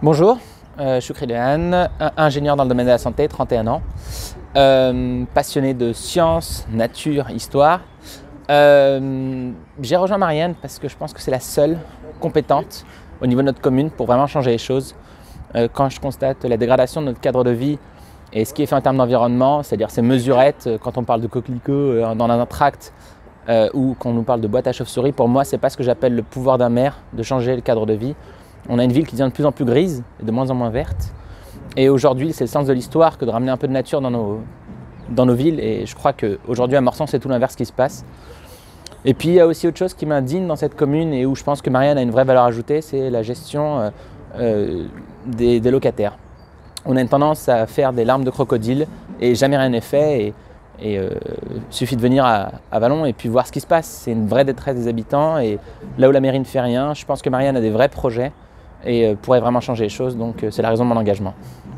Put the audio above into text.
Bonjour, je suis Crélian, ingénieur dans le domaine de la santé, 31 ans, passionné de sciences, nature, histoire. J'ai rejoint Marianne parce que je pense que c'est la seule compétente au niveau de notre commune pour vraiment changer les choses. Quand je constate la dégradation de notre cadre de vie et ce qui est fait en termes d'environnement, c'est-à-dire ces mesurettes, quand on parle de coquelicots dans un tract ou qu'on nous parle de boîte à chauve-souris, pour moi, c'est pas ce que j'appelle le pouvoir d'un maire de changer le cadre de vie. On a une ville qui devient de plus en plus grise et de moins en moins verte. Et aujourd'hui, c'est le sens de l'histoire que de ramener un peu de nature dans nos villes. Et je crois qu'aujourd'hui, à Morsan, c'est tout l'inverse qui se passe. Et puis, il y a aussi autre chose qui m'indigne dans cette commune et où je pense que Marianne a une vraie valeur ajoutée, c'est la gestion des locataires. On a une tendance à faire des larmes de crocodile et jamais rien n'est fait. Il suffit de venir à Vallon et puis voir ce qui se passe. C'est une vraie détresse des habitants et là où la mairie ne fait rien, je pense que Marianne a des vrais projets et pourrait vraiment changer les choses, donc c'est la raison de mon engagement.